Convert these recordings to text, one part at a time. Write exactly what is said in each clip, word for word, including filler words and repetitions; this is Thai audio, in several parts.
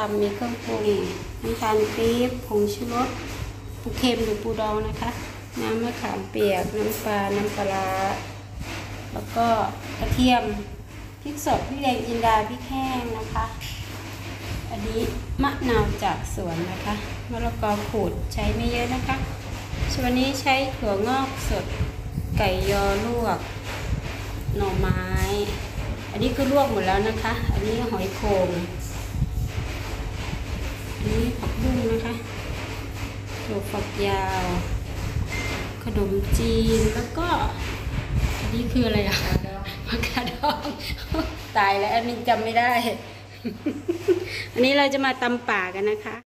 ำมีเครื่องปรุงน้ำตาลปี๊บผงชูรสปูเค็มหรือปูดองนะคะน้ำมะขามเปียกน้ำปลาน้ำปลาแล้วก็กระเทียมพริกสดพริกแดงจินดาพริกแห้งนะคะอันนี้มะนาวจากสวนนะคะมะละกอขูดใช้ไม่เยอะนะคะส่วนนี้ใช้ถั่วงอกสดไก่ยอลวกหน่อไม้อันนี้คือลวกหมดแล้วนะคะอันนี้หอยโข่งอันนี้ผักบุ้งนะคะถั่วฝักยาวขนมจีนแล้วก็อันนี้คืออะไรอะมะกาดองตายแล้วอันนี้จำไม่ได้อันนี้เราจะมาตำป่ากันนะคะ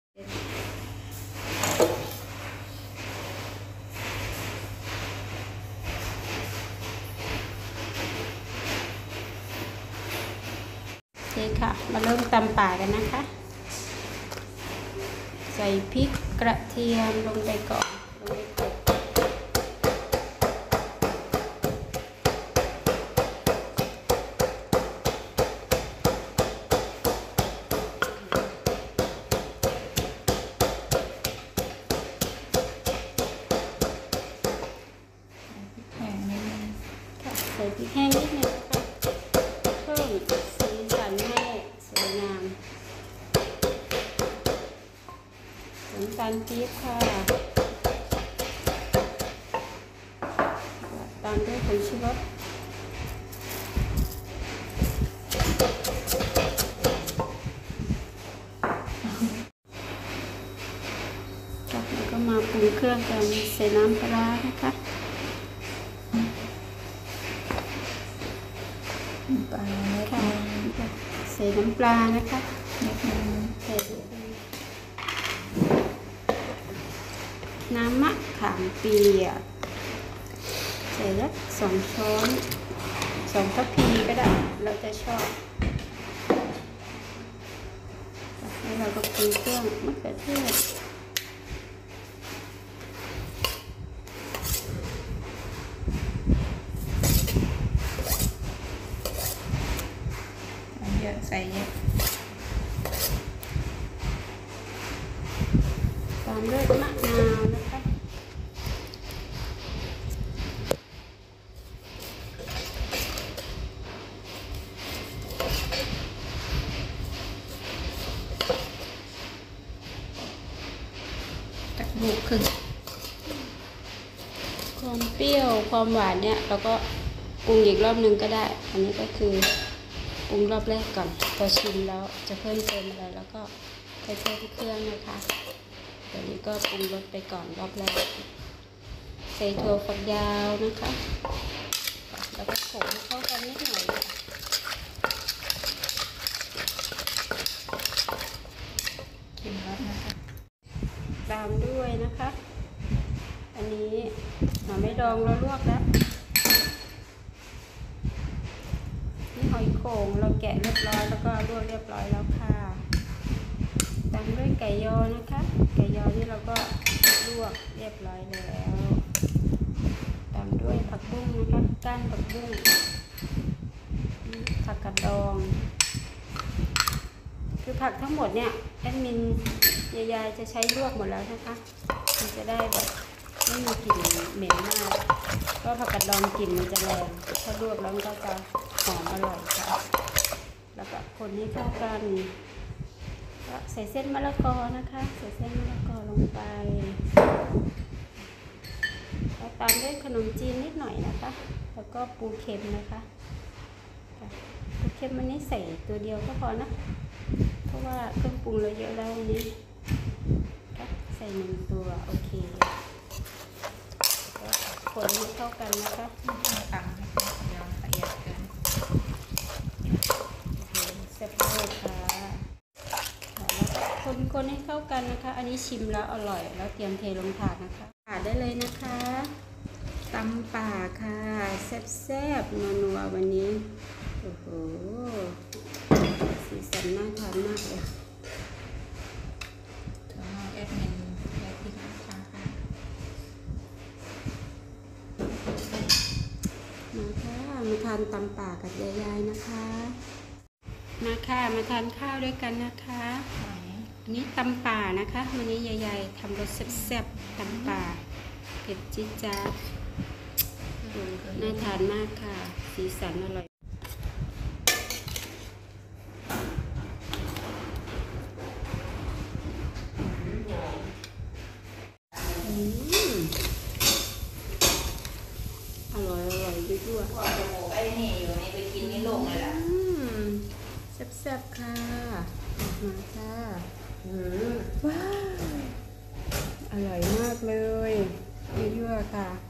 โอเคค่ะมาเริ่มตำป่ากันนะคะใส่พริกกระเทียมลงไปก่อนลงไปกดใส่พริกแห้งนิดนึงนะคะเพิ่มสีสันให้สวยงามน้ำตาลปี๊บค่ะตามด้วยผงชูรสแล้วก็มาปรุงเครื่องกันใส่น้ำปลานะคะปลาค่ะใส่น้ำปลานะคะใส่น้ำมะขามเปียกใส่ละสองช้อนสองทัพพีก็ได้เราจะชอบแล้วเราก็ปรุงเครื่องมะเขือเทศเยอะใส่เยอะตามด้วยมะนาวนะคะตักบุกขึ้นความเปรี้ยวความหวานเนี่ยเราก็ปรุงอีกรอบนึงก็ได้อันนี้ก็คือปรุงรอบแรกก่อนพอชิมแล้วจะเพิ่มเติมอะไรแล้วก็ใส่เพิ่มที่เครื่องนะคะเดี๋ยวนี้ก็ปรุงรสไปก่อนรอบแรกใส่ถั่วฝักยาวนะคะแล้วก็โขลกให้เข้ากันนิดหน่อยชิมแล้วนะคะตามด้วยนะคะอันนี้หน่อไม้ดองเราลวกแล้วหอยโข่งเราแกะเรียบร้อยแล้วก็ลวกเรียบร้อยแล้วค่ะตามด้วยไก่ยอนะคะไก่ยอนี่เราก็ลวกเรียบร้อยแล้วตามด้วยผักบุ้งนะคะก้านผักบุ้งผักกระดองคือผักทั้งหมดเนี่ยแอดมินยายๆจะใช้ลวกหมดแล้วนะคะมันจะได้แบบไม่มีกลิ่นเหม็นมากเพราะผักกระดองกลิ่นมันจะแรงถ้าลวกแล้วมันก็จะหอมอร่อยค่ะแล้วก็คนให้เข้ากันก็ใส่เส้นมะละกอนะคะใส่เส้นมะละกอลงไปแล้วตามด้วยขนมจีนนิดหน่อยนะคะแล้วก็ปูเค็มนะคะปูเค็มวันนี้ใส่ตัวเดียวก็พอนะเพราะว่าเครื่องปรุงเราเยอะแล้ววันนี้ใส่หนึ่งตัวโอเคคนให้เข้ากันนะคะไม่ต้องตำนะคะยอมละเอียดเกินเสร็จเลยค่ะแล้วก็คนๆให้เข้ากันนะคะอันนี้ชิมแล้วอร่อยแล้วเตรียมเทลงถาดนะคะถาดได้เลยนะคะตำป่าค่ะแซ่บๆนัวๆวันนี้โอ้โหสีสันน่าทานมากเลยถั่วงอกแอดมินและพริกนะคะมาค่ะมาทานตำป่ากับยายๆนะคะมาค่ะมาทานข้าวด้วยกันนะคะนี่ตำป่านะคะวันนี้ยายๆทำรสแซ่บๆตำป่าเผ็ดจี๊ดจ๊าดน่าทานมากค่ะสีสันอร่อยอร่อยอร่อยด้วยด้วยพอจมูกไอ้นี่อยู่นี่ไปกินนี่ลงเลยล่ะแซ่บๆค่ะมาค่ะว้าวอร่อยมากเลยยั่วๆค่ะ